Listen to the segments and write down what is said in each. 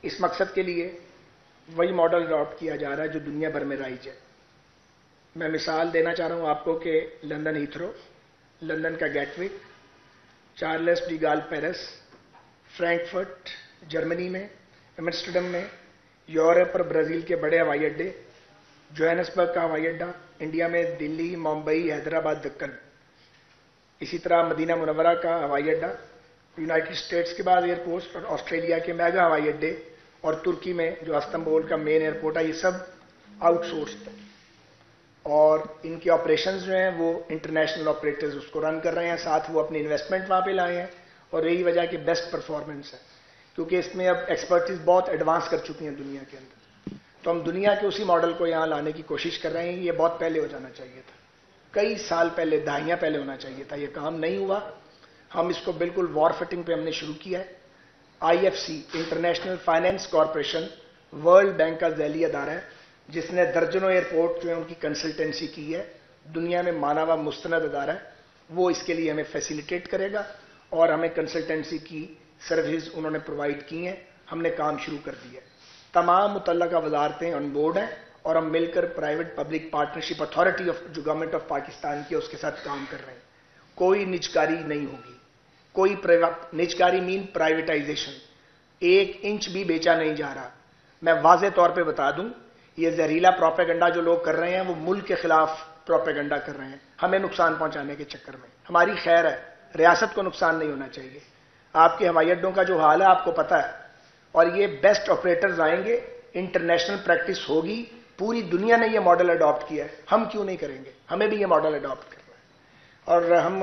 اس مقصد کے لیے وہی ماڈل اڈاپٹ کیا جا رہا ہے جو دنیا بھر میں رائج ہے. میں مثال دینا چاہ رہا ہوں آپ کو کہ لندن ہیتھرو، لندن کا gateway, Charles de Gaulle Paris, Frankfurt Germany میں، ایمسٹرڈم میں، یورپ اور برازیل کے بڑے ہوائی اڈے، جوہانسبرگ کا ہوائی اڈا، انڈیا میں دلی، ممبئی، حیدرآباد، دکن. اسی طرح مدینہ منورہ کا ہوائی اڈا، یونائٹڈ اسٹیٹس کے بعد ایئرپورٹس اور آسٹریلیا کے میگا ہوائی اڈے، اور ترکی میں جو استنبول کا مین ایئرپورٹ ہے، یہ سب آؤٹ سورسڈ ہیں. اور ان کے آپریشنز جو ہیں وہ انٹرنیشنل آپریٹرز اس کو رن کر رہے ہیں، ساتھ وہ اپنی انویسٹمنٹ وہاں پہ لائے ہیں، اور یہی وجہ کہ بیسٹ پرفارمنس ہے کیونکہ اس میں اب ایکسپرٹیز بہت ایڈوانس کر چکی ہیں دنیا کے اندر. تو ہم دنیا کے اسی ماڈل کو یہاں لانے کی کوشش کر رہے ہیں. یہ بہت پہلے ہو جانا چاہیے تھا، کئی سال پہلے، دہائیاں پہلے ہونا چاہیے تھا. یہ کام نہیں ہوا. ہم اس کو بالکل وار فٹنگ پہ ہم نے شروع کیا ہے. I F C, international finance corporation, World Bank کا ذیلی ادارہ ہے جس نے درجنوں ایئرپورٹ جو ہیں ان کی کنسلٹنسی کی ہے، دنیا میں مانا ہوا مستند ادارہ ہے. وہ اس کے لیے ہمیں فیسیلیٹیٹ کرے گا اور ہمیں کنسلٹنسی کی سروسز انہوں نے پرووائڈ کی ہیں. ہم نے کام شروع کر دیا ہے. تمام متعلقہ وزارتیں آن بورڈ ہیں اور ہم مل کر private public partnership authority of جو گورنمنٹ آف پاکستان کی اس کے ساتھ کام کر رہے ہیں. کوئی نجکاری نہیں ہوگی. کوئی نجکاری مین پرائیویٹائزیشن. 1 انچ بھی بیچا نہیں جا رہا. میں واضح طور پہ بتا دوں، یہ زہریلا پروپیگنڈا جو لوگ کر رہے ہیں وہ ملک کے خلاف پروپیگنڈا کر رہے ہیں، ہمیں نقصان پہنچانے کے چکر میں. ہماری خیر ہے، ریاست کو نقصان نہیں ہونا چاہیے. آپ کے ہوائی اڈوں کا جو حال ہے آپ کو پتا ہے، اور یہ بیسٹ آپریٹرز آئیں گے، انٹرنیشنل پریکٹس ہوگی. پوری دنیا نے یہ ماڈل اڈاپٹ کیا ہے، ہم کیوں نہیں کریں گے؟ ہمیں بھی یہ ماڈل اڈاپٹ کرنا ہے. اور ہم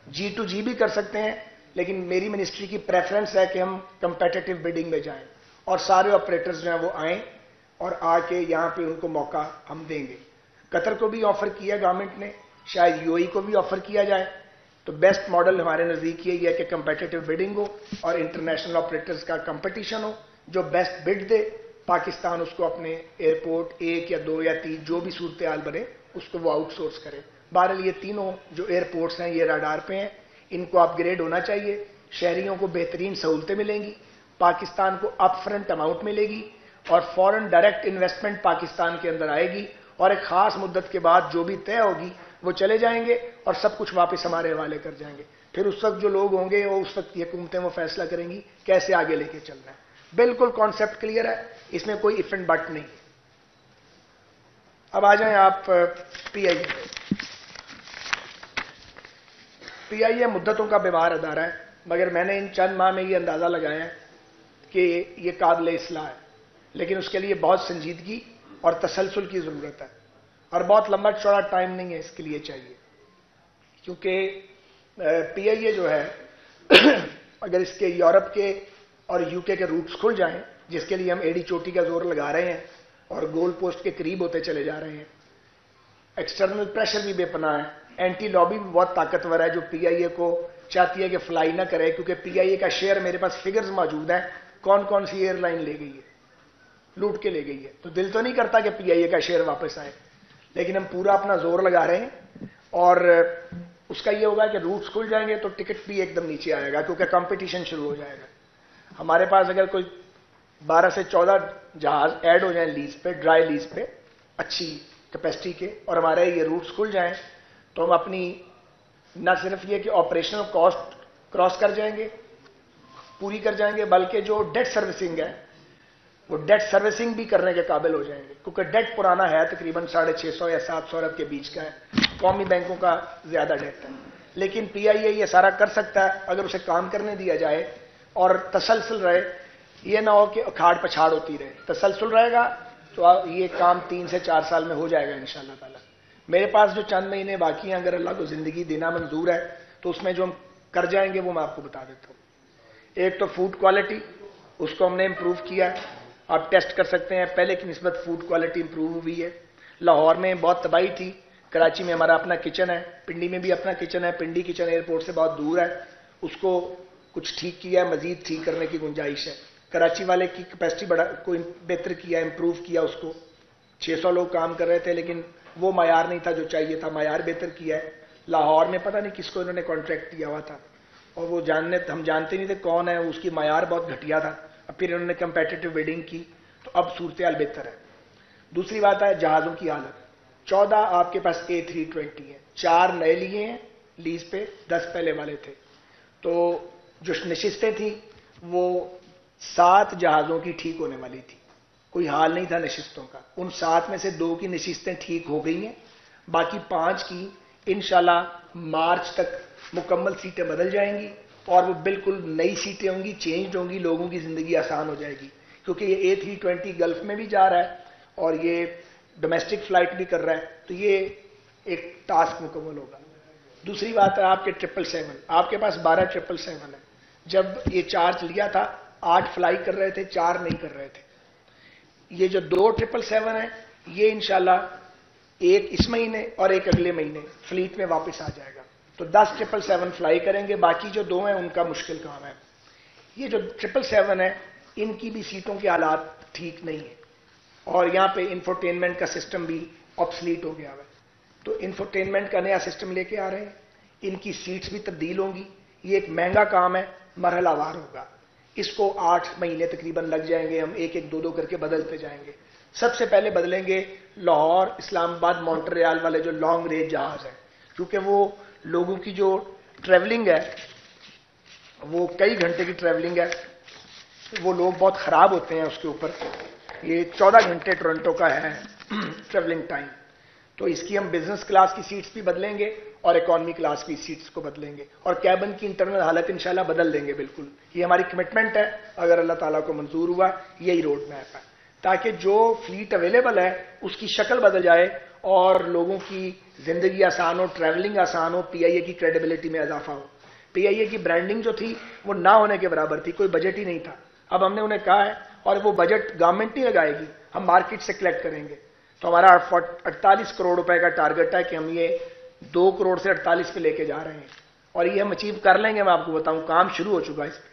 G2G بھی کر سکتے ہیں، لیکن میری منسٹری کی پریفرنس ہے کہ ہم کمپیٹیٹو بڈنگ میں جائیں اور سارے آپریٹرز جو ہیں وہ آئیں اور آ کے یہاں پہ ان کو موقع ہم دیں گے. قطر کو بھی آفر کیا گورنمنٹ نے، شاید UAE کو بھی آفر کیا جائے. تو بیسٹ ماڈل ہمارے نزدیک یہ ہے کہ کمپیٹیٹو بڈنگ ہو اور انٹرنیشنل آپریٹرز کا کمپٹیشن ہو. جو بیسٹ بڈ دے، پاکستان اس کو اپنے ایئرپورٹ 1 یا 2 یا 3 جو بھی صورتحال بنے اس کو وہ آؤٹ سورس کرے. بہرحال یہ تینوں جو ایئرپورٹس ہیں یہ راڈار پہ ہیں، ان کو اپ گریڈ ہونا چاہیے. شہریوں کو بہترین سہولتیں ملیں گی، پاکستان کو اپ فرنٹ اماؤنٹ ملے گی، اور فورن ڈائریکٹ انویسٹمنٹ پاکستان کے اندر آئے گی. اور ایک خاص مدت کے بعد جو بھی طے ہوگی وہ چلے جائیں گے اور سب کچھ واپس ہمارے حوالے کر جائیں گے. پھر اس وقت جو لوگ ہوں گے وہ اس وقت کی حکومتیں وہ فیصلہ کریں گی کیسے آگے لے کے چلنا ہے. بالکل کانسیپٹ کلیئر ہے، اس میں کوئی اف اینڈ بٹ نہیں. اب آ جائیں آپ پی آئی اے مدتوں کا بیمار ادارہ ہے، مگر میں نے ان چند ماہ میں یہ اندازہ لگایا ہے کہ یہ قابل اصلاح ہے. لیکن اس کے لیے بہت سنجیدگی اور تسلسل کی ضرورت ہے، اور بہت لمبا چوڑا ٹائم نہیں ہے اس کے لیے چاہیے. کیونکہ پی آئی اے جو ہے اگر اس کے یورپ کے اور UK کے روٹس کھل جائیں، جس کے لیے ہم ایڑی چوٹی کا زور لگا رہے ہیں اور گول پوسٹ کے قریب ہوتے چلے جا رہے ہیں، ایکسٹرنل پریشر بھی بے پناہ ہے، اینٹی لابی بھی بہت طاقتور ہے جو پی آئی اے کو چاہتی ہے کہ فلائی نہ کرے. کیونکہ پی آئی اے کا شیئر، میرے پاس فگرز موجود ہیں کون کون سی ایئر لائن لے گئی ہے، لوٹ کے لے گئی ہے. تو دل تو نہیں کرتا کہ پی آئی اے کا شیئر واپس آئے، لیکن ہم پورا اپنا زور لگا رہے ہیں. اور اس کا یہ ہوگا کہ روٹس کھل جائیں گے تو ٹکٹ بھی ایک دم نیچے آئے گا کیونکہ کمپٹیشن شروع ہو جائے گا. ہمارے پاس اگر کوئی 12 سے 14 جہاز ایڈ ہو جائیں لیز پہ، ڈرائی لیز پہ، اچھی کیپیسٹی کے، اور ہمارے یہ روٹس کھل جائیں تو ہم اپنی نہ صرف یہ کہ آپریشنل کاسٹ کراس کر جائیں گے، پوری کر جائیں گے، بلکہ جو ڈیٹ سروسنگ ہے وہ ڈیٹ سروسنگ بھی کرنے کے قابل ہو جائیں گے. کیونکہ ڈیٹ پرانا ہے، تقریباً 650 یا 700 ارب کے بیچ کا ہے، قومی بینکوں کا زیادہ ڈیٹ ہے. لیکن پی آئی اے یہ سارا کر سکتا ہے اگر اسے کام کرنے دیا جائے اور تسلسل رہے. یہ نہ ہو کہ اکھاڑ پچھاڑ ہوتی رہے. تسلسل رہے گا تو یہ کام 3 سے 4 سال میں ہو جائے گا انشاءاللہ تعالی. میرے پاس جو چند مہینے باقی ہیں، اگر اللہ کو زندگی دینا منظور ہے تو اس میں جو ہم کر جائیں گے وہ میں آپ کو بتا دیتا ہوں. ایک تو فوڈ کوالٹی، اس کو ہم نے امپروو کیا ہے. آپ ٹیسٹ کر سکتے ہیں، پہلے کی نسبت فوڈ کوالٹی امپروو ہوئی ہے. لاہور میں بہت تباہی تھی، کراچی میں ہمارا اپنا کچن ہے، پنڈی میں بھی اپنا کچن ہے. پنڈی کچن ایئرپورٹ سے بہت دور ہے، اس کو کچھ ٹھیک کیا ہے، مزید ٹھیک کرنے کی گنجائش ہے. کراچی والے کی کیپیسٹی کو بہتر کیا، امپروو کیا. اس کو 600 لوگ کام کر رہے تھے لیکن وہ معیار نہیں تھا جو چاہیے تھا، معیار بہتر کیا ہے. لاہور میں پتہ نہیں کس کو انہوں نے کانٹریکٹ دیا ہوا تھا، اور وہ ہم جانتے نہیں تھے کون ہے، اس کی معیار بہت گھٹیا تھا. پھر انہوں نے کمپیٹیٹو بڈنگ کی تو اب صورتحال بہتر ہے. دوسری بات ہے جہازوں کی حالت. 14 آپ کے پاس A320 ہیں, 4 نئے لیے ہیں لیز پہ, 10 پہلے والے تھے. تو جو نشستیں تھیں وہ 7 جہازوں کی ٹھیک ہونے والی تھی, کوئی حال نہیں تھا نشستوں کا. ان 7 میں سے 2 کی نشستیں ٹھیک ہو گئی ہیں, باقی 5 کی انشاءاللہ مارچ تک مکمل سیٹیں بدل جائیں گی اور وہ بالکل نئی سیٹیں ہوں گی, چینج ہوں گی, لوگوں کی زندگی آسان ہو جائے گی. کیونکہ یہ A320 گلف میں بھی جا رہا ہے اور یہ ڈومیسٹک فلائٹ بھی کر رہا ہے, تو یہ ایک ٹاسک مکمل ہوگا. دوسری بات ہے آپ کے 777, آپ کے پاس 12 777 ہے. جب یہ چارج لیا تھا 8 فلائی کر رہے تھے, 4 نہیں کر رہے تھے. یہ جو 2 777 ہیں یہ انشاءاللہ ایک اس مہینے اور ایک اگلے مہینے فلیٹ میں واپس آ جائے گا. تو 10 777 فلائی کریں گے, باقی جو 2 ہیں ان کا مشکل کام ہے. یہ جو 777 ہے ان کی بھی سیٹوں کے حالات ٹھیک نہیں ہیں اور یہاں پہ انفوٹینمنٹ کا سسٹم بھی آبسلیٹ ہو گیا ہے. تو انفوٹینمنٹ کا نیا سسٹم لے کے آ رہے ہیں, ان کی سیٹس بھی تبدیل ہوں گی. یہ ایک مہنگا کام ہے, مرحلہ وار ہوگا. اس کو 8 مہینے تقریباً لگ جائیں گے, ہم ایک ایک 2 کر کے بدلتے جائیں گے. سب سے پہلے بدلیں گے لاہور, اسلام آباد, مونٹریال والے جو لانگ رینج جہاز ہیں, کیونکہ وہ لوگوں کی جو ٹریولنگ ہے وہ کئی گھنٹے کی ٹریولنگ ہے, وہ لوگ بہت خراب ہوتے ہیں اس کے اوپر. یہ 14 گھنٹے ٹورنٹو کا ہے ٹریولنگ ٹائم. تو اس کی ہم بزنس کلاس کی سیٹس بھی بدلیں گے اور اکانومی کلاس کی سیٹس کو بدلیں گے اور کیبن کی انٹرنل حالت انشاءاللہ بدل دیں گے بالکل. یہ ہماری کمٹمنٹ ہے, اگر اللہ تعالیٰ کو منظور ہوا یہی روڈ میپ ہے, تاکہ جو فلیٹ اویلیبل ہے اس کی شکل بدل جائے اور لوگوں کی زندگی آسان ہو, ٹریولنگ آسان ہو, پی آئی اے کی کریڈیبلٹی میں اضافہ ہو. پی آئی اے کی برانڈنگ جو تھی وہ نہ ہونے کے برابر تھی, کوئی بجٹ ہی نہیں تھا. اب ہم نے انہیں کہا ہے اور وہ بجٹ گورنمنٹ نہیں لگائے گی, ہم مارکیٹ سے کلیکٹ کریں گے. تو ہمارا 48 کروڑ روپے کا ٹارگٹ ہے کہ ہم یہ 2 کروڑ سے 48 پہ لے کے جا رہے ہیں اور یہ ہم اچیو کر لیں گے. میں آپ کو بتاؤں کام شروع ہو چکا ہے اس پہ.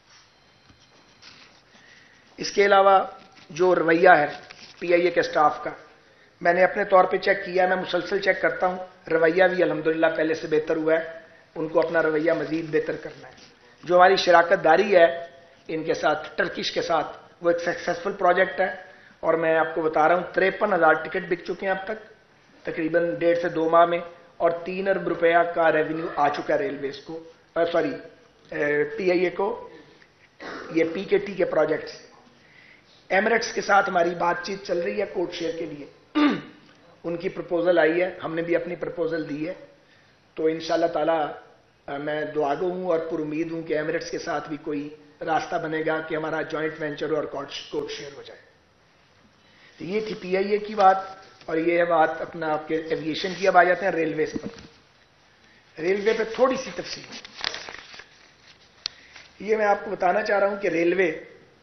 اس کے علاوہ جو رویہ ہے پی آئی اے کے سٹاف کا, میں نے اپنے طور پہ چیک کیا, میں مسلسل چیک کرتا ہوں, رویہ بھی الحمدللہ پہلے سے بہتر ہوا ہے. ان کو اپنا رویہ مزید بہتر کرنا ہے. جو ہماری شراکت داری ہے ان کے ساتھ, ٹرکش کے ساتھ, وہ ایک سکسیسفل پروجیکٹ ہے اور میں آپ کو بتا رہا ہوں 53,000 ٹکٹ بک چکے ہیں اب تک تقریباً 1.5 سے 2 ماہ میں, اور 3 ارب روپیہ کا ریونیو آ چکا ہے ریلویز کو, سوری پی آئی اے کو, یہ پی کے ٹی کے پروجیکٹس. ایمریٹس کے ساتھ ہماری بات چیت چل رہی ہے کوڈ شیئر کے لیے, ان کی پرپوزل آئی ہے, ہم نے بھی اپنی پرپوزل دی ہے. تو انشاءاللہ تعالی میں دعا گو ہوں اور پر امید ہوں کہ ایمریٹس کے ساتھ بھی کوئی راستہ بنے گا کہ ہمارا جوائنٹ وینچر اور کوڈ شیئر ہو جائے. تو یہ تھی پی آئی اے کی بات, اور یہ ہے بات اپنا آپ کے ایویشن کی. اب آ جاتے ہیں ریلویز پر. ریلوے پہ تھوڑی سی تفصیل یہ میں آپ کو بتانا چاہ رہا ہوں کہ ریلوے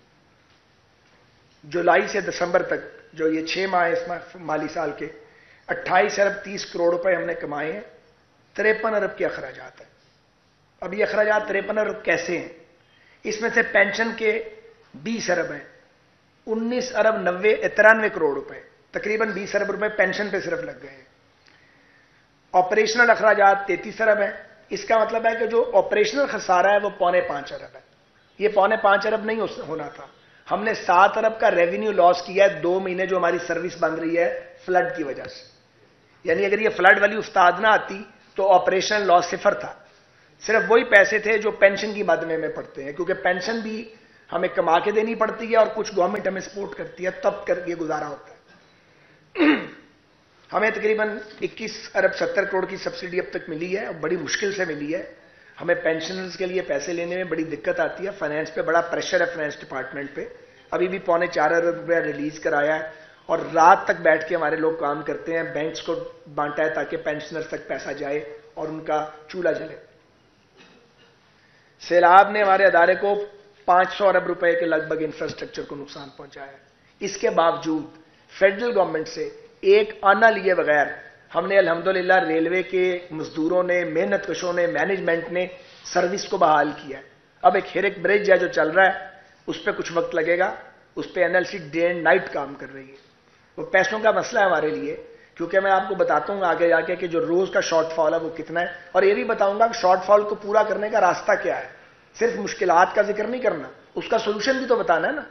جولائی سے دسمبر تک جو یہ 6 ماہ اس مالی سال کے 28 ارب 30 کروڑ روپے ہم نے کمائے ہیں. 53 ارب کے اخراجات ہیں. اب یہ اخراجات 53 ارب کیسے ہیں؟ اس میں سے پینشن کے 20 ارب ہیں, 19 ارب 93 کروڑ روپے, تقریباً 20 ارب روپے پینشن پہ صرف لگ گئے ہیں. آپریشنل اخراجات 33 ارب ہیں. اس کا مطلب ہے کہ جو آپریشنل خسارہ ہے وہ 4.25 ارب ہے. یہ 4.25 ارب نہیں ہونا تھا. ہم نے 7 ارب کا ریونیو لاس کیا ہے 2 مہینے جو ہماری سروس بند رہی ہے فلڈ کی وجہ سے. یعنی اگر یہ فلڈ والی استاد نہ آتی تو آپریشنل لاس 0 تھا. صرف وہی پیسے تھے جو پینشن کی مدمے میں پڑتے ہیں, کیونکہ پینشن بھی ہمیں کما کے دینی پڑتی ہے اور کچھ گورنمنٹ ہمیں سپورٹ کرتی ہے, تب کر کے گزارا ہوتا ہے. ہمیں تقریباً 21 ارب 70 کروڑ کی سبسڈی اب تک ملی ہے, اور بڑی مشکل سے ملی ہے. ہمیں پینشنرز کے لیے پیسے لینے میں بڑی دقت آتی ہے, فائنینس پہ بڑا پریشر ہے, فائنینس ڈپارٹمنٹ پہ. ابھی بھی 3.25 ارب روپیہ ریلیز کرایا ہے اور رات تک بیٹھ کے ہمارے لوگ کام کرتے ہیں, بینکس کو بانٹا ہے تاکہ پینشنرز تک پیسہ جائے اور ان کا چولہا جلے. سیلاب نے ہمارے ادارے کو 500 ارب روپے کے لگ بھگ انفراسٹرکچر کو نقصان پہنچایا ہے. اس کے باوجود فیڈرل گورنمنٹ سے ایک آنا لیے بغیر ہم نے الحمدللہ ریلوے کے مزدوروں نے, محنت کشوں نے, مینجمنٹ نے سروس کو بحال کیا ہے. اب ایک ہیرک برج ہے جو چل رہا ہے, اس پہ کچھ وقت لگے گا. اس پہ N L C day and night کام کر رہی ہے. وہ پیسوں کا مسئلہ ہے ہمارے لیے, کیونکہ میں آپ کو بتاتا ہوں آگے جا کے کہ جو روز کا شارٹ فال ہے وہ کتنا ہے, اور یہ بھی بتاؤں گا کہ شارٹ فال کو پورا کرنے کا راستہ کیا ہے. صرف مشکلات کا ذکر نہیں کرنا, اس کا سولوشن بھی تو بتانا ہے نا.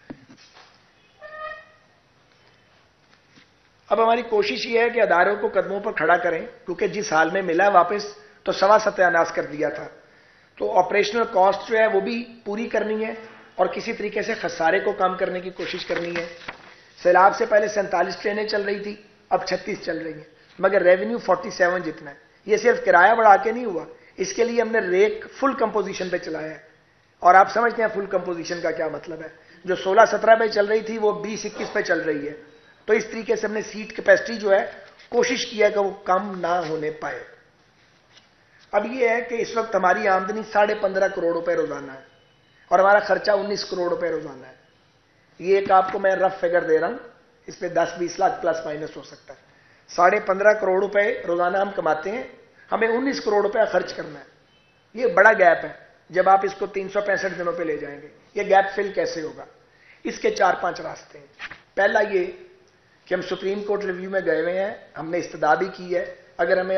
اب ہماری کوشش یہ ہے کہ اداروں کو قدموں پر کھڑا کریں, کیونکہ جس حال میں ملا واپس تو سوا ستیاناش کر دیا تھا. تو آپریشنل کاسٹ جو ہے وہ بھی پوری کرنی ہے اور کسی طریقے سے خسارے کو کم کرنے کی کوشش کرنی ہے. سیلاب سے پہلے 47 ٹرینیں چل رہی تھی, اب 36 چل رہی ہیں, مگر ریونیو 47 جتنا ہے. یہ صرف کرایہ بڑھا کے نہیں ہوا, اس کے لیے ہم نے ریک فل کمپوزیشن پہ چلایا ہے. اور آپ سمجھتے ہیں فل کمپوزیشن کا کیا مطلب ہے. جو 16-17 پہ چل رہی تھی وہ 20-21 پہ چل رہی ہے. تو اس طریقے سے ہم نے سیٹ کیپیسٹی جو ہے کوشش کیا کہ وہ کم نہ ہونے پائے. اب یہ ہے کہ اس وقت ہماری آمدنی 15.5 کروڑ روپے روزانہ ہے اور ہمارا خرچہ 19 کروڑ روپے روزانہ ہے. یہ ایک آپ کو میں رف فگر دے رہا ہوں, اس پہ 10-20 لاکھ پلس مائنس ہو سکتا ہے. 15.5 کروڑ روپے روزانہ ہم کماتے ہیں, ہمیں 19 کروڑ روپے خرچ کرنا ہے. یہ بڑا گیپ ہے. جب آپ اس کو 365 دنوں پہ لے جائیں گے, یہ گیپ فل کیسے ہوگا؟ اس کے 4-5 راستے ہیں. پہلا یہ کہ ہم سپریم کورٹ ریویو میں گئے ہوئے ہیں, ہم نے استدعا بھی کی ہے. اگر ہمیں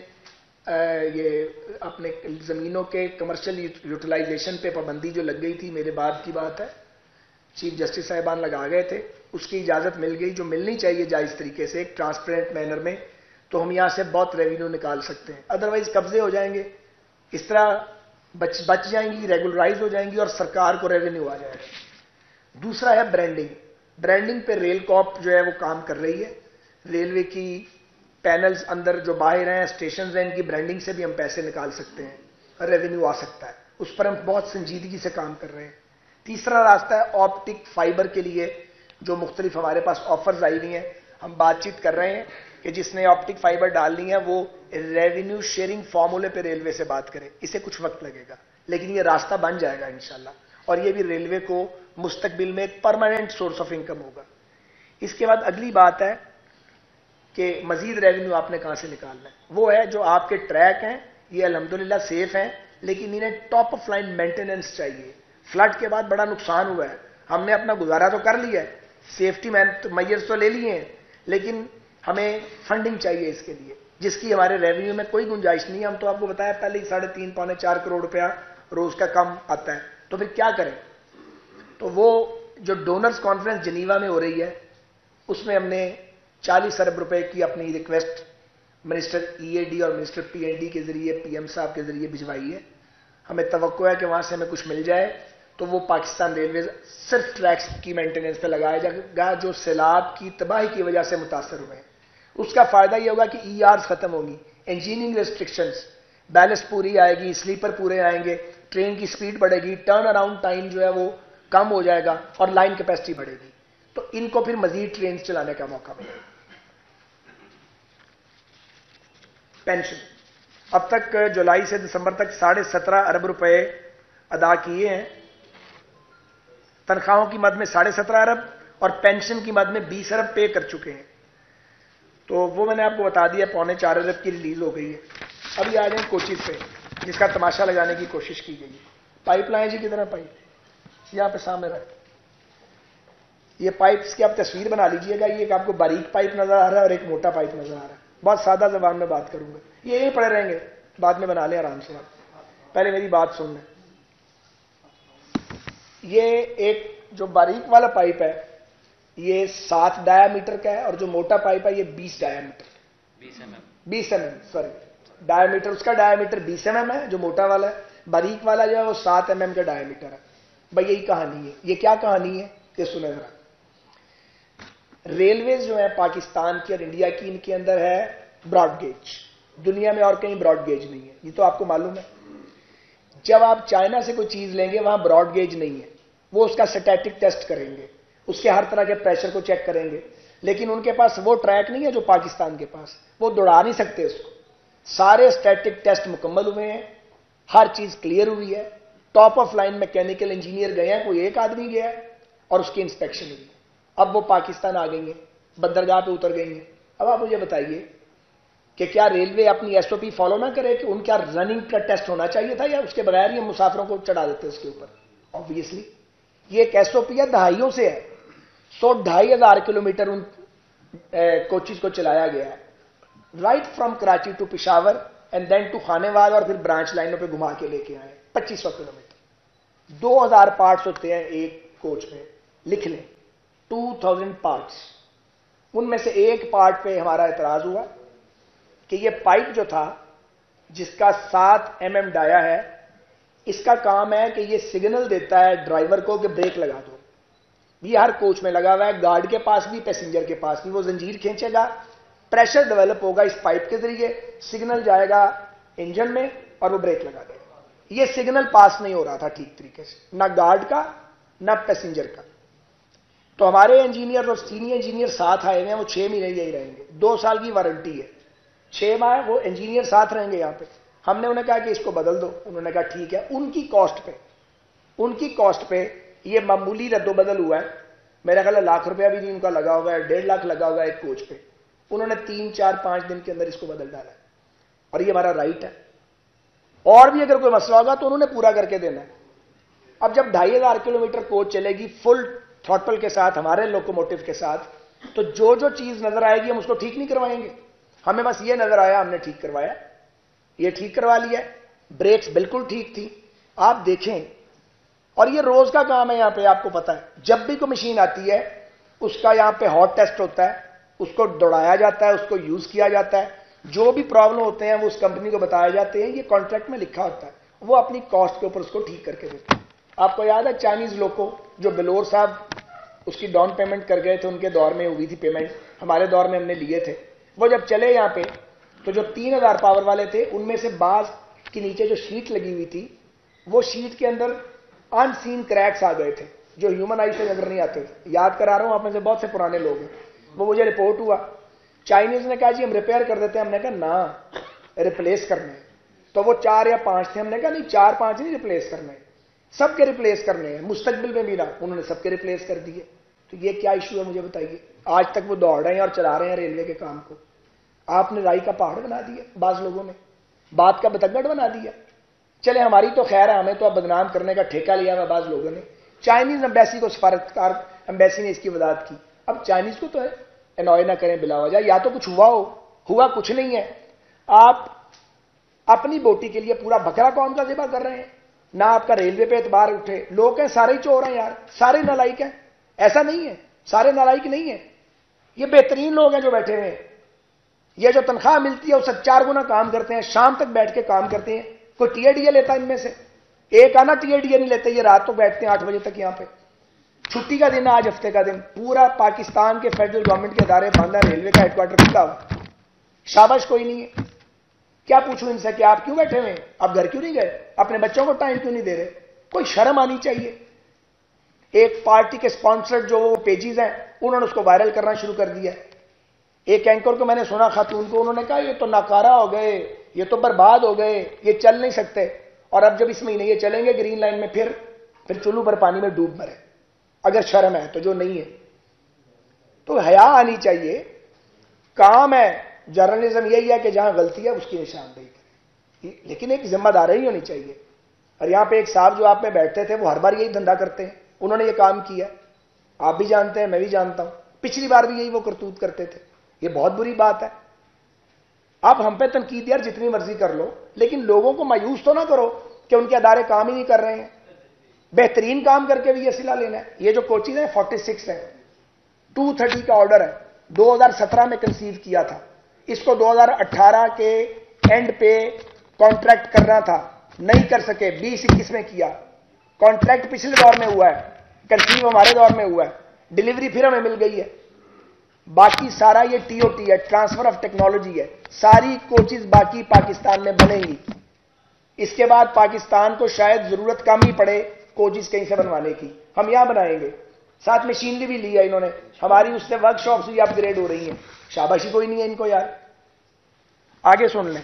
اپنے زمینوں کے کمرشل یوٹیلائزیشن پہ پابندی جو لگ گئی تھی, میرے بعد کی بات ہے, چیف جسٹس صاحبان لگا گئے تھے, اس کی اجازت مل گئی جو ملنی چاہیے جائز طریقے سے, ایک ٹرانسپیرنٹ مینر میں, تو ہم یہاں سے بہت ریونیو نکال سکتے ہیں. ادروائز قبضے ہو جائیں گے, اس طرح بچ جائیں گی, ریگولرائز ہو جائیں گی اور سرکار کو ریونیو آ جائے گا. دوسرا ہے برانڈنگ. برانڈنگ پہ ریل کاپ جو ہے وہ کام کر رہی ہے. ریلوے کی پینلز اندر جو باہر ہیں, اسٹیشنز ہیں, ان کی برانڈنگ سے بھی ہم پیسے نکال سکتے ہیں, ریونیو آ سکتا ہے. اس پر ہم بہت سنجیدگی سے کام کر رہے ہیں. تیسرا راستہ ہے آپٹک فائبر کے لیے, جو مختلف ہمارے پاس آفرز آئی ہوئی ہیں. ہم بات چیت کر رہے ہیں کہ جس نے آپٹک فائبر ڈالنی ہے وہ ریونیو شیئرنگ فارمولے پہ ریلوے سے بات کرے. اسے کچھ وقت لگے گا لیکن یہ راستہ بن جائے گا انشاءاللہ, اور یہ بھی ریلوے کو مستقبل میں ایک پرماننٹ سورس آف انکم ہوگا. اس کے بعد اگلی بات ہے کہ مزید ریونیو آپ نے کہاں سے نکالنا ہے. وہ ہے جو آپ کے ٹریک ہیں, یہ الحمدللہ سیف ہیں, لیکن انہیں ٹاپ آف لائن مینٹیننس چاہیے. فلڈ کے بعد بڑا نقصان ہوا ہے, ہم نے اپنا گزارا تو کر لیا ہے, سیفٹی میجرز تو لے لیے ہیں, لیکن ہمیں فنڈنگ چاہیے اس کے لیے, جس کی ہمارے ریونیو میں کوئی گنجائش نہیں ہے. ہم تو آپ کو بتایا پہلے ہی 3.5-4 کروڑ روپیہ روز کا کم آتا ہے, تو پھر کیا کریں؟ تو وہ جو ڈونرز کانفرنس جنیوا میں ہو رہی ہے, اس میں ہم نے 40 ارب روپے کی اپنی request minister E A D اور منسٹر پی این ڈی کے ذریعے, پی ایم صاحب کے ذریعے بھجوائی ہے. ہمیں توقع ہے کہ وہاں سے ہمیں کچھ مل جائے تو وہ پاکستان ریلویز صرف ٹریکس کی مینٹیننس پہ لگایا جائے گا جو سیلاب کی تباہی کی وجہ سے متاثر ہوئے ہیں. اس کا فائدہ یہ ہوگا کہ ای آرز ختم ہوگی, انجینئرنگ ریسٹرکشنز, بیلسٹ پوری آئے گی, سلیپر پورے آئیں گے, ٹرین کی سپیڈ بڑھے گی, ٹرن اراؤنڈ ٹائم جو ہے وہ کم ہو جائے گا اور لائن کیپیسٹی بڑھے گی. تو ان کو پھر مزید ٹرینز چلانے کا موقع ملے گا. پینشن اب تک جولائی سے دسمبر تک 17.5 ارب روپے ادا کیے ہیں. تنخواہوں کی مد میں 17.5 ارب اور پینشن کی مد میں 20 ارب پے کر چکے ہیں. تو وہ میں نے آپ کو بتا دیا, 3.25 ارب کی ریلیز ہو گئی ہے. ابھی آ جائیں کوچز پہ, جس کا تماشا لگانے کی کوشش کی گئی ہے. پائپ لائن جی کتنا پائپ یہاں پہ سامنے رکھ, یہ پائپس کی آپ تصویر بنا لیجئے گا. یہ ایک آپ کو باریک پائپ نظر آ رہا ہے اور ایک موٹا پائپ نظر آ رہا ہے. بہت سادہ زبان میں بات کروں گا, یہ یہیں پڑے رہیں گے, بعد میں بنا لیں آرام سے. آپ پہلے میری بات سن لیں. یہ ایک جو باریک والا پائپ ہے یہ 7 ڈایا میٹر کا ہے, اور جو موٹا پائپ ہے یہ 20 diameter, 20 mm sorry diameter. اس کا ڈایا میٹر 20 mm ہے جو موٹا والا ہے, باریک والا جو ہے وہ 7 mm کا ڈایا میٹر ہے. بھائی یہی کہانی ہے. یہ کیا کہانی ہے یہ سنیں ذرا. ریلویز جو ہے پاکستان کی اور انڈیا کی, ان کے اندر ہے براڈ گیج. دنیا میں اور کہیں براڈ گیج نہیں ہے, یہ تو آپ کو معلوم ہے. جب آپ چائنا سے کوئی چیز لیں گے وہاں براڈ گیج نہیں ہے, وہ اس کا سٹیٹک ٹیسٹ کریں گے, اس کے ہر طرح کے پریشر کو چیک کریں گے, لیکن ان کے پاس وہ ٹریک نہیں ہے جو پاکستان کے پاس, وہ دوڑا نہیں سکتے اس کو. سارے سٹیٹک ٹیسٹ مکمل ہوئے ہیں, ہر چیز کلیئر ہوئی ہے, top of line mechanical engineer گئے ہیں, کوئی ایک آدمی گیا ہے اور اس کی انسپیکشن ہوئی. اب وہ پاکستان آ گئی ہیں, بندرگاہ پہ اتر گئی ہیں. اب آپ مجھے بتائیے کہ کیا ریلوے اپنی ایس او پی فالو نہ کرے کہ ان کا رننگ کا ٹیسٹ ہونا چاہیے تھا, یا اس کے بغیر ہی مسافروں کو چڑھا دیتے اس کے اوپر. آبویسلی یہ ایک ایس او پی ہے, دہائیوں سے ہے. 100-2,500 کلومیٹر ان کوچز کو چلایا گیا ہے, right from Karachi to Peshawar and then to Khanewal, اور پھر برانچ لائنوں پہ گھما کے لے کے آئے 2500 کلومیٹر. 2000 पार्ट्स होते हैं एक कोच में, लिख लें 2000 पार्ट्स। उनमें से एक पार्ट पे हमारा एतराज हुआ कि ये पाइप जो था जिसका 7 mm डाया है, इसका काम है कि ये सिग्नल देता है ड्राइवर को कि ब्रेक लगा दो। ये हर कोच में लगा हुआ है, गार्ड के पास भी, पैसेंजर के पास भी। वो जंजीर खींचेगा, प्रेशर डेवलप होगा इस पाइप के जरिए, सिग्नल जाएगा इंजन में और वो ब्रेक लगा देगा। ये सिग्नल पास नहीं हो रहा था ठीक तरीके से, ना गार्ड का ना पैसेंजर का। तो हमारे इंजीनियर और सीनियर इंजीनियर साथ आए हुए हैं, वो 6 महीने यही रहेंगे, 2 साल की वारंटी है, 6 माह वो इंजीनियर साथ रहेंगे यहां पे। हमने उन्हें कहा कि इसको बदल दो, उन्होंने कहा ठीक है। उनकी कॉस्ट पे ये मामूली रद्दोबदल हुआ है। मेरा ख्याल है ₹1,00,000 भी नहीं उनका लगा हुआ है, 1.5 लाख लगा हुआ है एक कोच पे। उन्होंने 3, 4, 5 दिन के अंदर इसको बदल डाला है और ये हमारा राइट है। और भी अगर कोई मसला होगा तो उन्होंने पूरा करके देना है। अब जब 2500 किलोमीटर कोच चलेगी फुल थ्रॉटल के साथ, हमारे लोकोमोटिव के साथ, तो जो जो चीज नजर आएगी हम उसको ठीक नहीं करवाएंगे। हमें बस ये नजर आया, हमने ठीक करवाया, ये ठीक करवा लिया। ब्रेक्स बिल्कुल ठीक थी, आप देखें। और ये रोज का काम है यहां पे, आपको पता है। जब भी कोई मशीन आती है उसका यहां पे हॉट टेस्ट होता है, उसको दौड़ाया जाता है, उसको यूज किया जाता है। जो भी प्रॉब्लम होते हैं वो उस कंपनी को बताए जाते हैं, ये कॉन्ट्रैक्ट में लिखा होता है, वो अपनी कॉस्ट के ऊपर उसको ठीक करके देते हैं। आपको याद है चाइनीज लोगों जो बिलोर साहब उसकी डाउन पेमेंट कर गए थे, उनके दौर में हुई थी पेमेंट, हमारे दौर में हमने लिए थे। वो जब चले यहां पे तो जो 3000 पावर वाले थे उनमें से बाज के नीचे जो शीट लगी हुई थी, वो शीट के अंदर अनसीन क्रैक्स आ गए थे जो ह्यूमन आई से नजर नहीं आते थे। याद करा रहा हूं, आप में से बहुत से पुराने लोग हैं। वो मुझे रिपोर्ट हुआ, चाइनीज ने कहा जी हम रिपेयर कर देते हैं। हमने कहा ना, रिप्लेस करने। तो वो 4 या 5 थे, हमने कहा नहीं 4-5 नहीं रिप्लेस करने, सबके रिप्लेस करने हैं, मुस्तकबिल में भी ना। उन्होंने सबके रिप्लेस कर दिए। तो ये क्या इशू है मुझे बताइए। आज तक वो दौड़ रहे हैं और चला रहे हैं रेलवे के काम को। आपने राई का पहाड़ बना दिया, बाज लोगों ने बात का बतंगड़ बना दिया। चले हमारी तो खैर है, हमें तो अब बदनाम करने का ठेका लिया हुआ बाज लोगों ने। चाइनीज एम्बेसी को सफारतकार एम्बेसी ने इसकी वजाहत की। अब चाइनीज को तो एनॉय ना करें बिला वजह, या तो कुछ हुआ हो, हुआ कुछ नहीं है। आप अपनी बोटी के लिए पूरा बकरा कौन का ज़िबा कर रहे हैं, ना आपका रेलवे पे एतबार उठे। लोग हैं सारे ही चोर हैं यार, सारे नालायक हैं। ऐसा नहीं है, सारे नालायक नहीं है, ये बेहतरीन लोग हैं जो बैठे हुए हैं। ये जो तनख्वाह मिलती है उससे 4 गुना काम करते हैं, शाम तक बैठ के काम करते हैं। कोई टीएडीए लेता इनमें से एक आना टीएडीए नहीं लेते। ये रात को बैठते हैं 8 बजे तक यहां पे। छुट्टी का दिन है आज, हफ्ते का दिन। पूरा पाकिस्तान के फेडरल गवर्नमेंट के अदारे बंद है, रेलवे का हेडक्वार्टर खुला हुआ, शाबाश कोई नहीं है। क्या पूछूं इनसे कि आप क्यों बैठे हुए हैं, आप घर क्यों नहीं गए, अपने बच्चों को टाइम क्यों नहीं दे रहे। कोई शर्म आनी चाहिए। एक पार्टी के स्पॉन्सर्ड जो वो पेजेस हैं उन्होंने उसको वायरल करना शुरू कर दिया। एक एंकर को मैंने सुना, खातून को, उन्होंने कहा ये तो नाकारा हो गए, ये तो बर्बाद हो गए, ये चल नहीं सकते। और अब जब इस महीने ये चलेंगे ग्रीन लाइन में, फिर चुल्लू पर पानी में डूब मरे। अगर शर्म है तो, जो नहीं है तो हया आनी चाहिए। काम है जर्नलिज्म यही है कि जहां गलती है उसकी निशानदेही करें, लेकिन एक जिम्मेदारी होनी चाहिए। और यहां पे एक साहब जो आप में बैठते थे वो हर बार यही धंधा करते हैं, उन्होंने ये काम किया, आप भी जानते हैं, मैं भी जानता हूं। पिछली बार भी यही वो करतूत करते थे। ये बहुत बुरी बात है। आप हम पे तनकीद यार जितनी मर्जी कर लो, लेकिन लोगों को मायूस तो ना करो कि उनके अदारे काम ही नहीं कर रहे हैं। बेहतरीन काम करके भी ये सिला लेना है। ये जो कोचिंग है 46 है, 230 का ऑर्डर है, 2017 में कंसीव किया था। इसको 2018 के एंड पे कॉन्ट्रैक्ट करना था, नहीं कर सके, 2021 में किया। कॉन्ट्रैक्ट पिछले दौर में हुआ है, कंसीव हमारे दौर में हुआ है, डिलीवरी फिर हमें मिल गई है। बाकी सारा ये टीओटी है, ट्रांसफर ऑफ टेक्नोलॉजी है। सारी कोचिज बाकी पाकिस्तान में बनेंगी। इसके बाद पाकिस्तान को शायद जरूरत कम ही पड़े कोचिज कहीं से बनवाने की, हम यहां बनाएंगे। साथ मशीनरी भी ली है इन्होंने, हमारी उससे वर्कशॉप्स भी अपग्रेड हो रही हैं। शाबाशी कोई नहीं है इनको यार। आगे सुन लें,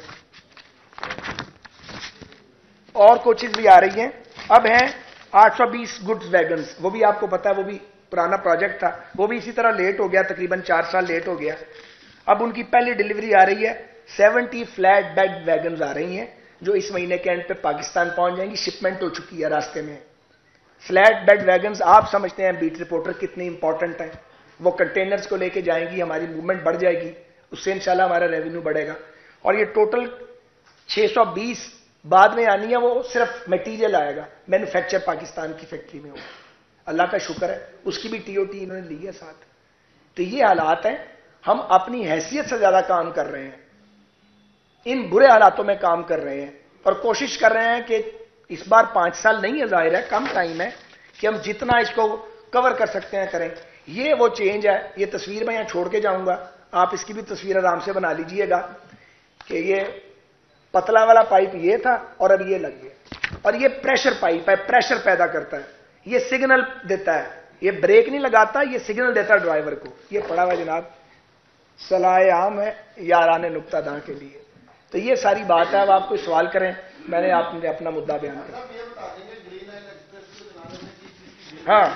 और कोचिज भी आ रही हैं। अब हैं 820 गुड्स वैगन्स, वो भी आपको पता है, वो भी पुराना प्रोजेक्ट था, वो भी इसी तरह लेट हो गया, तकरीबन 4 साल लेट हो गया। अब उनकी पहली डिलीवरी आ रही है। 70 फ्लैट बेड वैगन्स आ रही हैं जो इस महीने के एंड पे पाकिस्तान पहुंच जाएंगी। शिपमेंट हो चुकी है, रास्ते में। फ्लैट बेड वैगन्स आप समझते हैं बीट रिपोर्टर कितनी इंपॉर्टेंट है। वो कंटेनर्स को लेके जाएंगी, हमारी मूवमेंट बढ़ जाएगी, उससे इंशाल्लाह हमारा रेवेन्यू बढ़ेगा। और ये टोटल 620 بعد میں آنی ہے وہ صرف میٹیریل آئے گا, مینوفیکچر پاکستان کی فیکٹری میں ہوگا. اللہ کا شکر ہے اس کی بھی ٹی او ٹی انہوں نے لی ہے ساتھ. تو یہ حالات ہیں, ہم اپنی حیثیت سے زیادہ کام کر رہے ہیں, ان برے حالاتوں میں کام کر رہے ہیں اور کوشش کر رہے ہیں کہ اس بار 5 سال نہیں ہے, ظاہر ہے کم ٹائم ہے, کہ ہم جتنا اس کو کور کر سکتے ہیں کریں. یہ وہ چینج ہے. یہ تصویر میں یہاں چھوڑ کے جاؤں گا, آپ اس کی بھی تصویر آرام سے بنا لیجئے گا کہ یہ پتلا والا پائپ یہ تھا اور اب یہ لگ گیا, اور یہ پریشر پائپ ہے, پریشر پیدا کرتا ہے, یہ سگنل دیتا ہے, یہ بریک نہیں لگاتا, یہ سگنل دیتا ہے ڈرائیور کو. یہ پڑا ہوا جناب صلاح عام ہے یاران نقطہ داں کے لیے. تو یہ ساری بات ہے. اب آپ کوئی سوال کریں, میں نے آپ نے اپنا مدعا بیان کیا. ہاں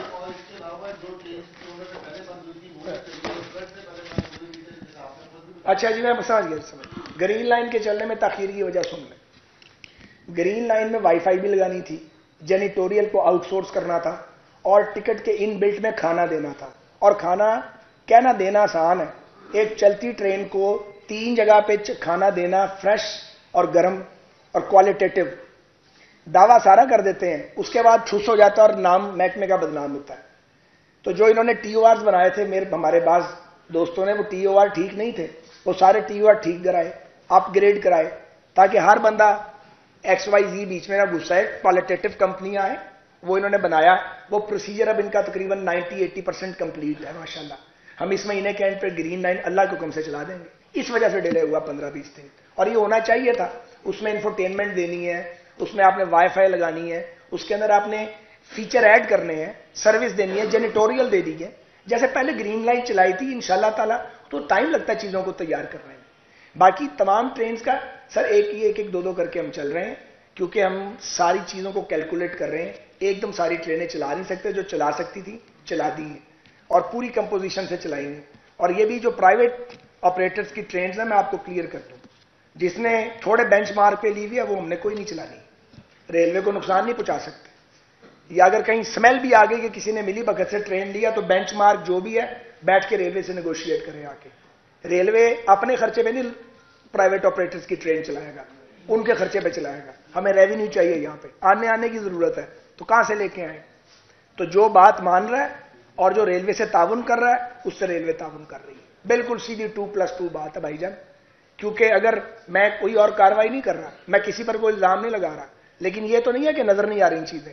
اچھا جی, میں سمجھ گیا. گرین لائن کے چلنے میں تاخیر کی وجہ سن لیں. گرین لائن میں وائی فائی بھی لگانی تھی, جینیٹوریل کو آؤٹ سورس کرنا تھا, اور ٹکٹ کے ان بلٹ میں کھانا دینا تھا. اور کھانا کہنا دینا آسان ہے, ایک چلتی ٹرین کو 3 جگہ پہ کھانا دینا فریش اور گرم اور کوالٹیٹیو, دعویٰ سارا کر دیتے ہیں, اس کے بعد ٹھوس ہو جاتا ہے اور نام محکمے کا بدنام ہوتا ہے. تو جو انہوں نے ٹی او آرز بنائے تھے ہمارے بعض دوستوں نے, وہ ٹی او آر ٹھیک نہیں تھے, وہ سارے ٹی او آر ٹھیک کرائے, اپ گریڈ کرائے, تاکہ ہر بندہ ایکس وائی زی بیچ میں نہ گھسائے. کوالٹیٹیو کمپنیاں ہیں وہ انہوں نے بنایا. وہ پروسیجر اب ان کا تقریباً 90-80% کمپلیٹ ہے ماشاءاللہ. ہم اس مہینے کے اینڈ پہ گرین لائن اللہ کے حکم سے چلا دیں گے. اس وجہ سے ڈیلے ہوا 15-20 دن, اور یہ ہونا چاہیے تھا. اس میں انفوٹینمنٹ دینی ہے, اس میں آپ نے وائی فائی لگانی ہے, اس کے اندر آپ نے فیچر ایڈ کرنے ہیں, سروس دینی ہے, جینیٹوریل دے دی ہے. جیسے پہلے گرین لائن چلائی تھی انشاءاللہ تعالی, تو ٹائم لگتا ہے چیزوں کو تیار کرنے میں. باقی تمام ٹرینز کا سر ایک 2 کر کے ہم چل رہے ہیں, کیونکہ ہم ساری چیزوں کو کیلکولیٹ کر رہے ہیں. ایک دم ساری ٹرینیں چلا نہیں سکتے, جو چلا سکتی تھی چلا دی ہیں, اور پوری کمپوزیشن سے چلائی ہیں. اور یہ بھی جو پرائیویٹ آپریٹرز کی ٹرینز ہیں, میں آپ کو کلیئر کر دوں, جس نے تھوڑے بینچ مارک پہ لی ہوئی ہے وہ ہم نے کوئی نہیں چلانی. ریلوے کو نقصان نہیں پہنچا سکتے. یا اگر کہیں سمیل بھی آ گئی کہ کسی نے ملی بھگت سے ٹرین لیا, تو بینچ مارک جو بھی ہے بیٹھ کے ریلوے سے نیگوشیٹ کریں آ کے. ریلوے اپنے خرچے پہ نہیں پرائیویٹ آپریٹرز کی ٹرین چلائے گا, ان کے خرچے پہ چلائے گا. ہمیں ریونیو چاہیے یہاں پہ, آنے کی ضرورت ہے, تو کہاں سے لے کے آئیں. تو جو بات مان رہا ہے اور جو ریلوے سے تعاون کر رہا ہے, اس سے ریلوے تعاون کر رہی ہے. بالکل سیدھی 2+2 بات ہے بھائی جان. کیونکہ اگر میں کوئی اور کاروائی نہیں کر رہا, میں کسی پر کوئی الزام نہیں لگا رہا, لیکن یہ تو نہیں ہے کہ نظر نہیں آ رہی چیزیں.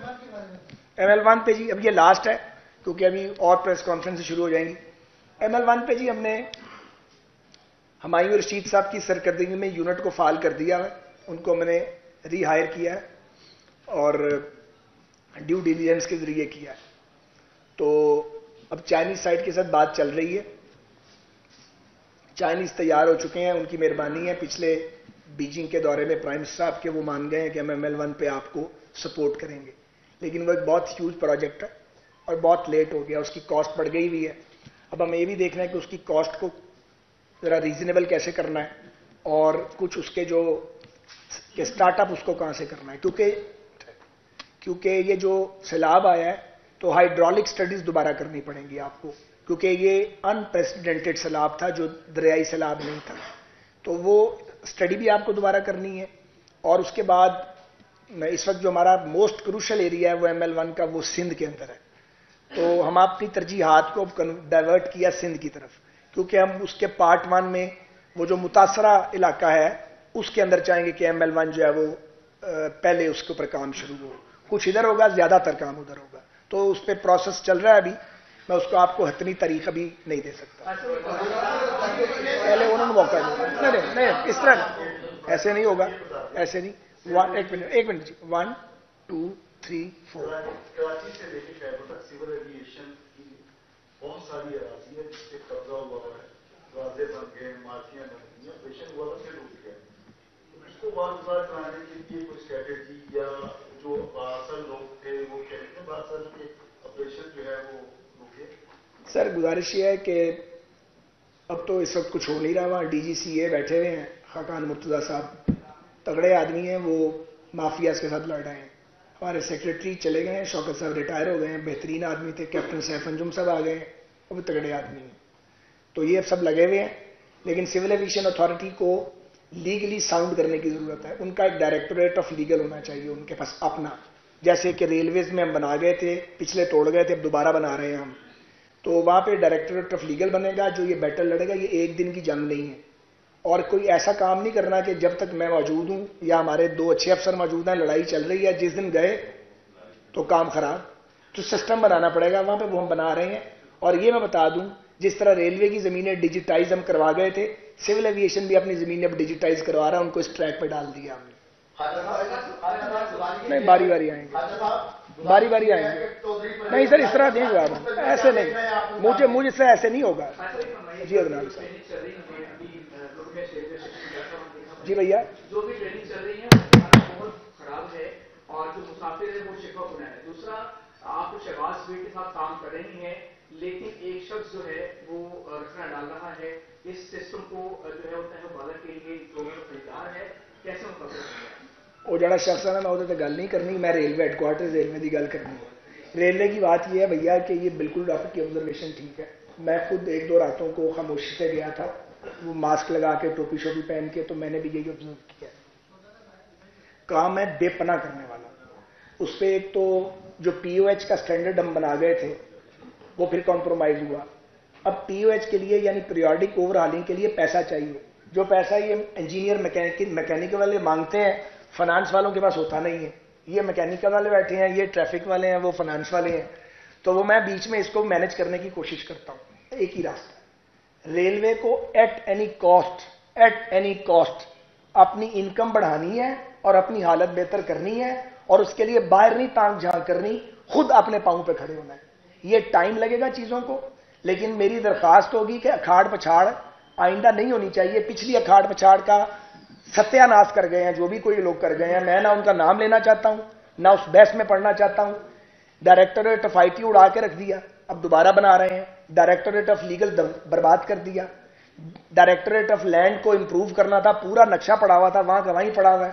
ML1 پہ جی, اب یہ لاسٹ ہے کیونکہ ابھی اور پریس کانفرنس شروع ہو جائیں گی. ML1 پہ جی ہم نے ہمایوں رشید صاحب کی سرکردگی میں یونٹ کو فعال کر دیا ہے. ان کو میں نے ری ہائر کیا ہے اور ڈیو ڈیلیجنس کے ذریعے کیا ہے. تو اب چائنیز سائٹ کے ساتھ بات چل رہی ہے. چائنیز تیار ہو چکے ہیں, ان کی مہربانی ہے. پچھلے بیجنگ کے دورے میں پرائم منسٹر صاحب کے وہ مان گئے ہیں کہ ہم ML1 پہ آپ کو سپورٹ کریں گے. لیکن وہ ایک بہت ہیوج پروجیکٹ ہے اور بہت لیٹ ہو گیا, اس کی کاسٹ بڑھ گئی ہوئی ہے. اب ہمیں یہ بھی دیکھنا ہے کہ اس کی کاسٹ کو ذرا ریزنیبل کیسے کرنا ہے, اور کچھ اس کے جو کہ اسٹارٹ اپ اس کو کہاں سے کرنا ہے. کیونکہ یہ جو سیلاب آیا ہے تو ہائیڈرولک سٹڈیز دوبارہ کرنی پڑیں گی آپ کو, کیونکہ یہ انپریسیڈنٹڈ سیلاب تھا, جو دریائی سیلاب نہیں تھا. تو وہ سٹڈی بھی آپ کو دوبارہ کرنی ہے. اور اس کے بعد اس وقت جو ہمارا موسٹ کروشل ایریا ہے وہ ML1 کا, وہ سندھ کے اندر ہے. تو ہم اپنی ترجیحات کو ڈائیورٹ کیا سندھ کی طرف, کیونکہ ہم اس کے پارٹ 1 میں وہ جو متاثرہ علاقہ ہے اس کے اندر چاہیں گے کہ ML1 جو ہے وہ پہلے اس کے اوپر کام شروع ہو. کچھ ادھر ہوگا, زیادہ تر کام ادھر ہوگا. تو اس پہ پروسیس چل رہا ہے ابھی. میں اس کو آپ کو حتمی تاریخ ابھی نہیں دے سکتا. پہلے انہوں نے موقع دیا. نہیں اس طرح ایسے نہیں ہوگا, ایسے نہیں. ایک منٹ جی, 1 2 3 4. کراچی سے لے کے خیبر تک سول ایویشن کی بہت ساری اراضی ہے جس پہ قبضہ ہوا ہے, دروازے بن گئے, مارکیاں بن گئی, آپریشن ہوا تھا پھر رک گیا. اس کو واضح کرانے کے لیے کوئی اسٹریٹجی یا جو باصل لوگ تھے وہ کہتے ہیں باصل کے آپریشن جو ہے وہ رکے. سر گزارش یہ ہے کہ اب تو اس وقت کچھ ہو نہیں رہا. وہاں DGCA بیٹھے ہوئے ہیں, خاقان مرتضیٰ صاحب تگڑے آدمی ہیں, وہ مافیاز کے ساتھ لڑ رہے ہیں. ہمارے سیکرٹری چلے گئے ہیں, شوکت صاحب ریٹائر ہو گئے ہیں, بہترین آدمی تھے. کیپٹن سیف انجم صاحب آ گئے ہیں, وہ بھی تگڑے آدمی ہیں. تو یہ سب لگے ہوئے ہیں. لیکن سول ایویشن اتھارٹی کو لیگلی ساؤنڈ کرنے کی ضرورت ہے. ان کا ایک ڈائریکٹوریٹ آف لیگل ہونا چاہیے ان کے پاس اپنا. جیسے کہ ریلویز میں ہم بنا گئے تھے, پچھلے توڑ گئے تھے, اب دوبارہ بنا رہے ہیں ہم, تو وہاں پہ ڈائریکٹوریٹ آف لیگل بنے گا جو یہ بیٹل لڑے گا. یہ ایک دن کی جنگ نہیں ہے, اور کوئی ایسا کام نہیں کرنا کہ جب تک میں موجود ہوں یا ہمارے 2 اچھے افسر موجود ہیں لڑائی چل رہی ہے, جس دن گئے تو کام خراب. تو سسٹم بنانا پڑے گا وہاں پہ, وہ ہم بنا رہے ہیں. اور یہ میں بتا دوں, جس طرح ریلوے کی زمینیں ڈیجیٹائز ہم کروا گئے تھے, سول ایویشن بھی اپنی زمینیں اب ڈیجیٹائز کروا رہا ہے, ان کو اس ٹریک پہ ڈال دیا ہم نے. نہیں, باری باری آئیں گے, باری باری آئیں گے. نہیں سر, اس طرح نہیں جواب, ایسے نہیں, مجھے سے ایسے نہیں ہوگا. جی ادنان صاحب. جی بھیا, جو بھی ٹریننگ چل رہی ہے بہت خراب ہے, اور جو مسافر ہے وہ شکوا بنا ہے. دوسرا, آپ شہباز بھائی کے ساتھ کام کر رہی ہیں, لیکن ایک شخص جو ہے وہ رکھنا ڈال رہا ہے اس سسٹم کو جو ہے وہ بالغ کے لیے جو خریدار ہے, کیسے مقابلہ کرنا ہے؟ وہ جڑا شخص ہے نا, میں وہ گل نہیں کرنی, میں ریلوے ہیڈ کوارٹر ریلوے کی گل کرنی ہے. ریلوے کی بات یہ ہے بھیا کہ یہ بالکل آپ کی آبزرویشن ٹھیک ہے. میں خود 1-2 راتوں کو خاموشی سے گیا تھا, وہ ماسک لگا کے ٹوپی شوپی پہن کے, تو میں نے بھی یہی آبزرو کیا. کام ہے بے پناہ کرنے والا. اس پہ ایک تو جو پی او ایچ کا اسٹینڈرڈ ہم بنا گئے تھے وہ پھر کمپرومائز ہوا. اب پی او ایچ کے لیے یعنی پیریوڈک اوور ہالنگ کے لیے پیسہ چاہیے. جو پیسہ یہ انجینئر میکینیکل والے مانگتے ہیں, فائنانس والوں کے پاس ہوتا نہیں ہے. یہ میکینیکل والے بیٹھے ہیں, یہ ٹریفک والے ہیں, وہ فائنانس والے ہیں. تو وہ میں بیچ میں اس کو مینج کرنے کی کوشش کرتا ہوں. ایک ہی راستہ, ریلوے کو ایٹ اینی کاسٹ اپنی انکم بڑھانی ہے اور اپنی حالت بہتر کرنی ہے, اور اس کے لیے باہر نہیں تانگ جھانک کرنی, خود اپنے پاؤں پہ کھڑے ہونا ہے. یہ ٹائم لگے گا چیزوں کو, لیکن میری درخواست ہوگی کہ اکھاڑ پچھاڑ آئندہ نہیں ہونی چاہیے. پچھلی اکھاڑ پچھاڑ کا ستیہ ناش کر گئے ہیں جو بھی کوئی لوگ کر گئے ہیں. میں نہ ان کا نام لینا چاہتا ہوں, نہ اس بحث میں پڑھنا چاہتا ہوں. ڈائریکٹوریٹ آف آئی ٹی اڑا کے رکھ دیا, اب دوبارہ بنا رہے ہیں. ڈائریکٹوریٹ آف لیگل برباد کر دیا. ڈائریکٹوریٹ آف لینڈ کو امپروو کرنا تھا, پورا نقشہ پڑا ہوا تھا, وہاں کا وہیں پڑا ہوا ہے.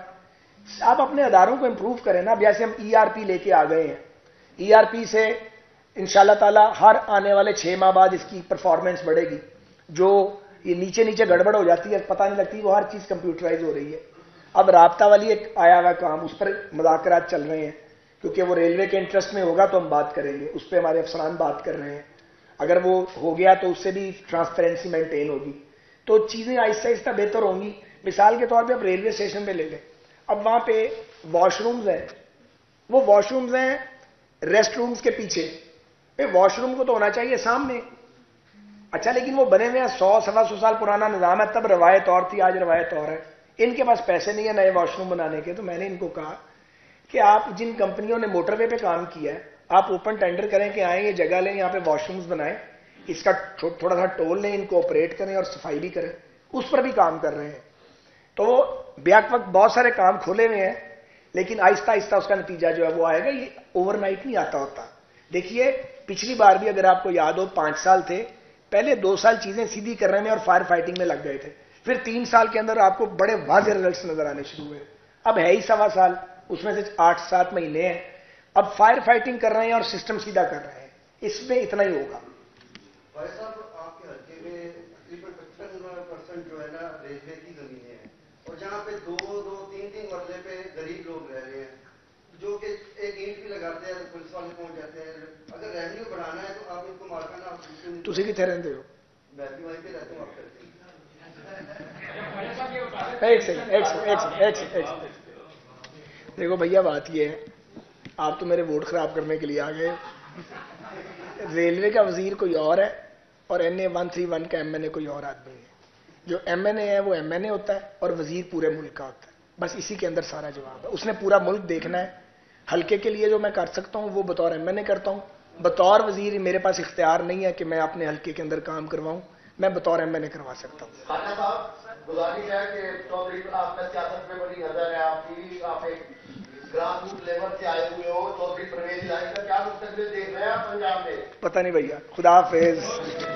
آپ اپنے اداروں کو امپروو کریں نا. اب جیسے ہم ای آر پی لے کے آ گئے ہیں, ای آر پی سے انشاءاللہ تعالی ہر آنے والے 6 ماہ بعد اس کی پرفارمنس بڑھے گی. جو یہ نیچے گڑبڑ ہو جاتی ہے, پتہ نہیں لگتی, وہ ہر چیز کمپیوٹرائز ہو رہی ہے. اب رابطہ والی ایک آیا ہوا کام, اس پر مذاکرات چل رہے ہیں, کیونکہ وہ ریلوے کے انٹرسٹ میں ہوگا تو ہم بات کریں گے. اس پہ ہمارے افسران بات کر رہے ہیں. اگر وہ ہو گیا تو اس سے بھی ٹرانسپیرنسی مینٹین ہوگی, تو چیزیں آہستہ آہستہ بہتر ہوں گی. مثال کے طور پہ اب ریلوے اسٹیشن پہ لے لیں, اب وہاں پہ واش رومز ہیں, وہ واش رومز ہیں ریسٹ رومز کے پیچھے. واش روم کو تو ہونا چاہیے سامنے. اچھا, لیکن وہ بنے ہوئے ہیں 100-125 سال پرانا نظام ہے, تب روایت اور تھی, آج روایت اور ہے. ان کے پاس پیسے نہیں ہیں نئے واش روم بنانے کے. تو میں نے ان کو کہا کہ آپ جن کمپنیوں نے موٹر وے پہ کام کیا ہے, آپ اوپن ٹینڈر کریں کہ آئیں, یہ جگہ لیں, یہاں پہ واش رومز بنائیں, اس کا تھوڑا سا ٹول لیں, ان کو آپریٹ کریں اور صفائی بھی کریں. اس پر بھی کام کر رہے ہیں. تو بیک وقت بہت سارے کام کھولے ہوئے ہیں, لیکن آہستہ آہستہ اس کا نتیجہ جو ہے وہ آئے گا. یہ اوور نائٹ نہیں آتا ہوتا. دیکھیے پچھلی بار بھی اگر آپ کو یاد ہو 5 سال تھے, پہلے 2 سال چیزیں سیدھی کر رہے میں اور فائر فائٹنگ میں لگ گئے تھے. پھر 3 سال کے اندر آپ کو بڑے واضح ریزلٹس نظر آنے شروع ہوئے. اب ہے ہی 1.25 سال, اس میں سے 8-7 مہینے ہیں. اب فائر فائٹنگ کر رہے ہیں اور سسٹم سیدھا کر رہے ہیں. اس میں اتنا ہی ہوگا. بھائی صاحب, آپ کے حلقے میں تقریباً 55% جو ہے نا ریلوے کی زمینیں ہیں, اور جہاں پہ 2-3 مرلے پہ غریب لوگ رہ رہے ہیں, جو کہ ایک اینٹ بھی لگاتے ہیں پولیس والے پہنچ جاتے ہیں. اگر ریونیو بڑھانا ہے تو آپ ان کو مالکانہ تسی کتنے رہتے ہو؟ میں بھی وہیں پہ رہتا ہوں. آپ کرتے ہیں ایک سیکنڈ. دیکھو بھیا, بات یہ ہے, آپ تو میرے ووٹ خراب کرنے کے لیے آ گئے. ریلوے کا وزیر کوئی اور ہے اور NA131 کا MNA کوئی اور آدمی ہے. جو MNA ہے وہ MNA ہوتا ہے اور وزیر پورے ملک کا ہوتا ہے. بس اسی کے اندر سارا جواب ہے. اس نے پورا ملک دیکھنا ہے. حلقے کے لیے جو میں کر سکتا ہوں وہ بطور MNA کرتا ہوں. بطور وزیر میرے پاس اختیار نہیں ہے کہ میں اپنے حلقے کے اندر کام کرواؤں. میں بطور MNA کروا سکتا ہوں. خواجہ صاحب, گزارش ہے کہ چودھری آپ کا سیاست میں بڑی نظر ہے آپ کی, آپ ایک گراس روٹ لیول سے آئے ہوئے ہو. چودھری پرویز الہی کا کیا مستقبل دیکھ رہے ہیں آپ پنجاب میں؟ پتہ نہیں بھیا. خدا حافظ.